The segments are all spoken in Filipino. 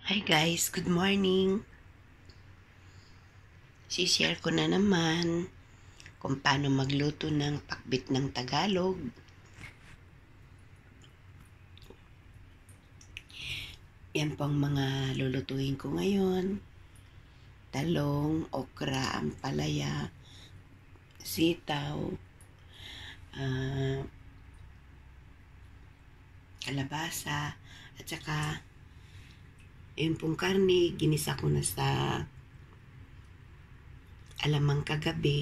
Hi guys, good morning. Share ko na naman kung paano magluto ng pakbit ng Tagalog. Yan po ang mga lulutuin ko ngayon. Talong, okra, ampalaya, sitaw, kalabasa, at saka yung pong karne, ginisa ko na sa alamang kagabi.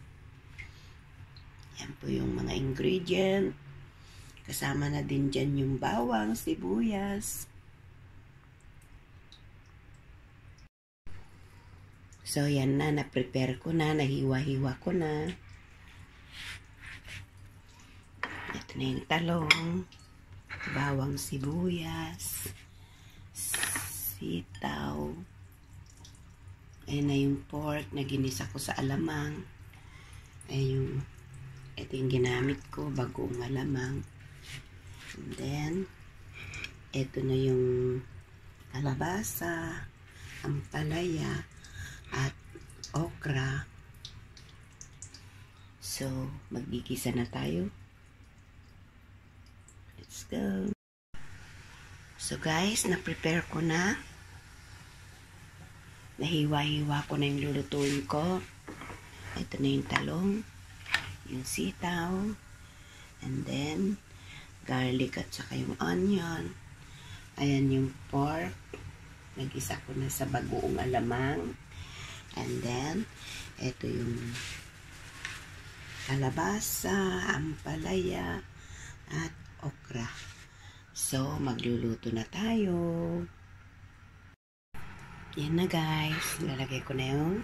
Yan po yung mga ingredient. Kasama na din dyan yung bawang, sibuyas. So, yan na. Na-prepare ko na. Nahiwa-hiwa ko na. Ito na yung talong. Bawang, sibuyas. Sitaw. Ayan na yung pork na ginisa ko sa alamang. Ito yung ginamit ko. Bagoong alamang. And then, ito na yung kalabasa, ampalaya, at okra. So, magigisa na tayo. Let's go. So guys, na-prepare ko na. Nahiwa-hiwa ko na yung lulutuin ko. Ito na yung talong, yung sitaw, and then garlic at saka yung onion. Ayan yung pork. Nag-isa ko na sa bagoong alamang. And then, ito yung kalabasa, ampalaya, at okra. So, magluluto na tayo. Yan na guys. Lalagay ko na yung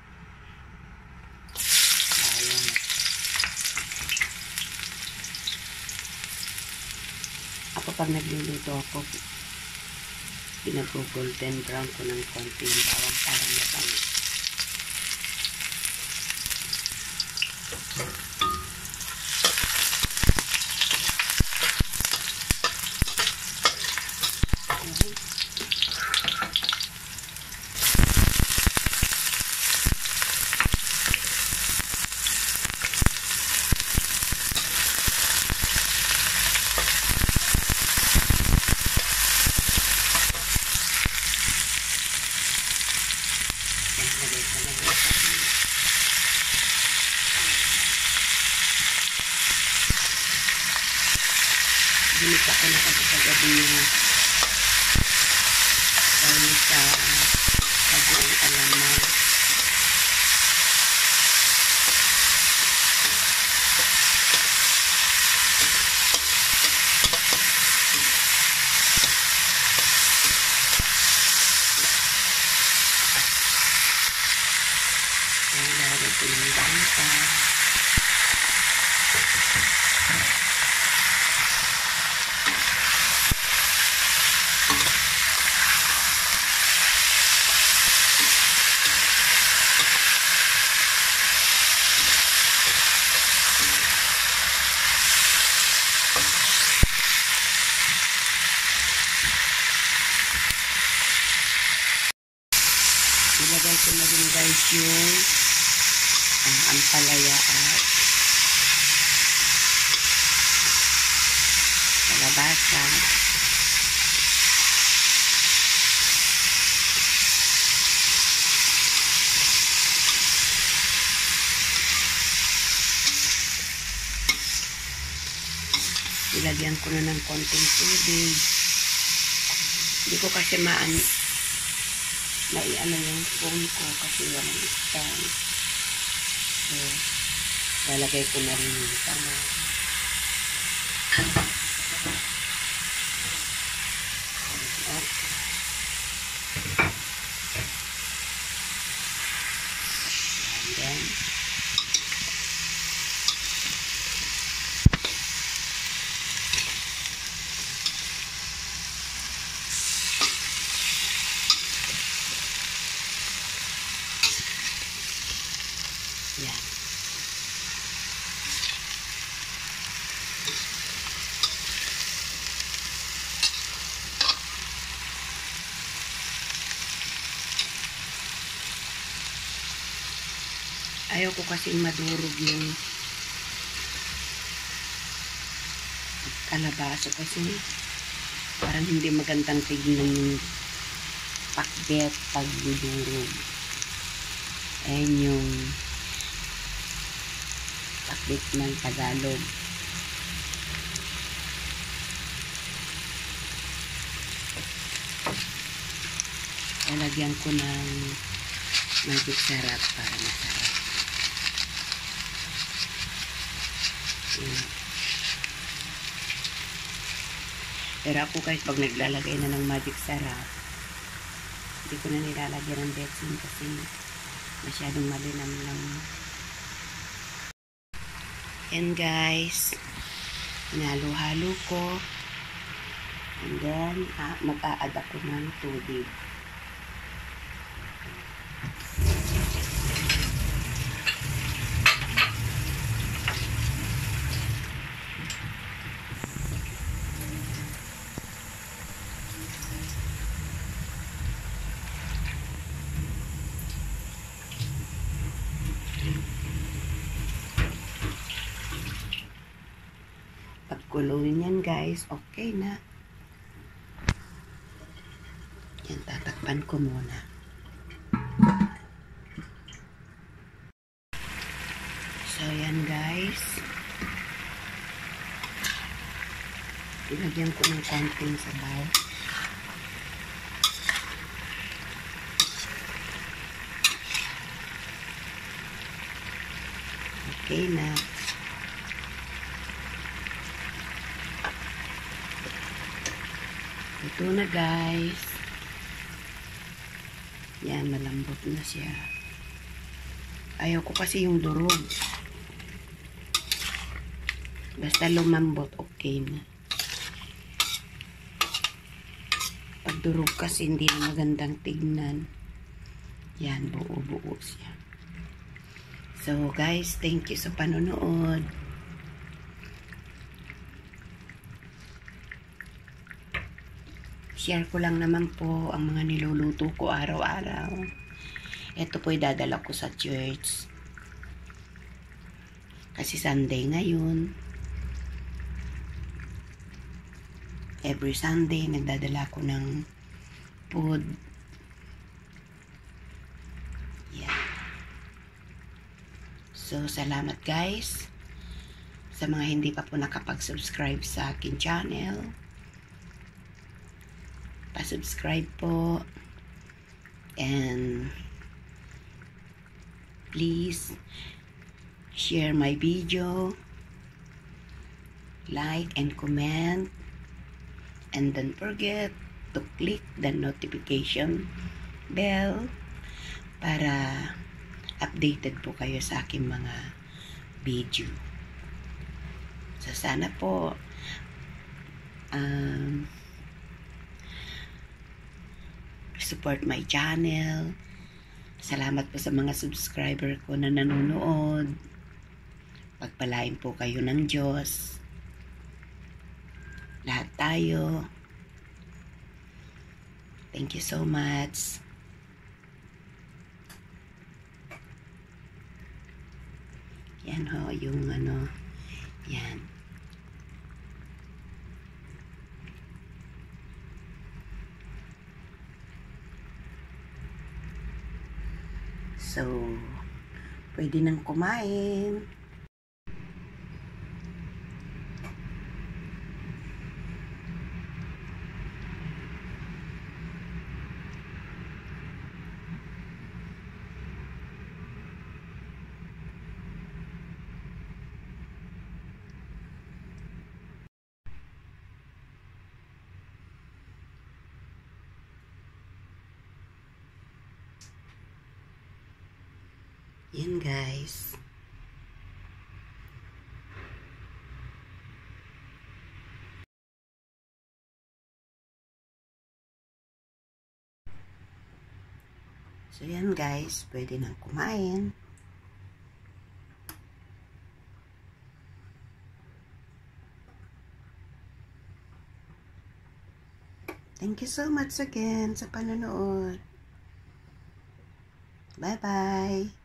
ako pag nagluluto ako, pinag-golden brown ko ng konti yung bawang para matamis. Ginisa ko na kasi sa gabi yung sa bagoong alamang. Lalagay ko yung bangka. Ilagay ko na rin guys yung ampalaya at kalabasa. Ilagyan ko na ng konting tubig. Hindi ko kasi naiano yung phone ko kasi walang stand. So, lalagay ko na rin yung talong. And then, yan. Ayaw ko kasing madurog yung kalabasa kasi parang hindi magandang tignan yung pakbet pag dudurog. Ayan yung pakbet ng Tagalog. Lalagyan ko ng magic sarap para masarap. Pero ako kahit pag naglalagay na ng magic sarap, hindi ko na nilalagyan ng betsin kasi masyadong malinam lang. And guys, hinalo-halo ko. And then, mag-a-add ako ng tubig. Pagkuluin yan guys, okay na. Yan, tatakpan ko muna. So yan guys. Ilagyan ko ng konting sabaw. Okay na. Ito na guys. Yan, malambot na siya. Ayaw ko kasi yung durog. Basta lumambot, okay na. Pag durog kasi hindi na magandang tignan. Yan, buo-buo siya. So guys, thank you sa panonood. Share ko lang naman po ang mga niluluto ko araw-araw. Ito po idadala ko sa church. Kasi Sunday ngayon. Every Sunday, nagdadala ko ng food. Yeah. So, salamat guys. Sa mga hindi pa po nakapag-subscribe sa akin channel. Pa-subscribe po. And please share my video, like and comment, and don't forget to click the notification bell para updated po kayo sa aking mga video. So sana po support my channel. Salamat po sa mga subscriber ko na nanonood. Pagpalain po kayo ng Diyos. Lahat tayo. Thank you so much. Yan ho, yung ano, yan. So, pwede nang kumain. Yan guys. So yan guys, pwede nang kumain. Thank you so much again sa panonood. Bye-bye.